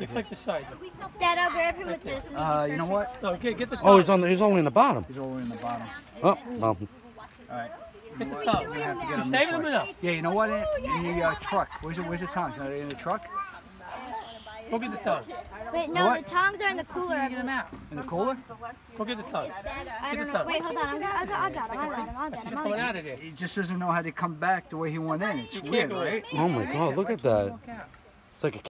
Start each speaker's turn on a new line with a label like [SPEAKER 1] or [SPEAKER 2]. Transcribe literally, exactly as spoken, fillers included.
[SPEAKER 1] You click the side.
[SPEAKER 2] Dad, I'll grab him with this.
[SPEAKER 3] Uh, you know what?
[SPEAKER 1] No, get, get the tongue.
[SPEAKER 4] Oh, he's on. The, he's only in the bottom.
[SPEAKER 3] He's over in the bottom.
[SPEAKER 4] Oh, well.
[SPEAKER 3] All right.
[SPEAKER 1] Get the tongue.
[SPEAKER 3] We have to get
[SPEAKER 1] You
[SPEAKER 3] him
[SPEAKER 1] saving
[SPEAKER 3] this
[SPEAKER 1] them
[SPEAKER 3] way.
[SPEAKER 1] or no?
[SPEAKER 3] Yeah, you know what? In, in the uh, truck. Where's the, where's the tongues? Are they in the truck?
[SPEAKER 1] Go get the tongue.
[SPEAKER 2] Wait, no,
[SPEAKER 3] What?
[SPEAKER 2] the tongs are in the cooler.
[SPEAKER 3] In the cooler?
[SPEAKER 1] Go get the tongue.
[SPEAKER 2] I don't know. Wait, hold on. I'm gonna, I got, I got him. I got him. I got
[SPEAKER 1] She's
[SPEAKER 2] him. I
[SPEAKER 1] coming
[SPEAKER 2] got him.
[SPEAKER 1] out of there.
[SPEAKER 3] He just doesn't know how to come back the way he went in. It's
[SPEAKER 1] You can't
[SPEAKER 3] weird,
[SPEAKER 1] go in.
[SPEAKER 3] right?
[SPEAKER 4] Oh my God! Look at that. It's like a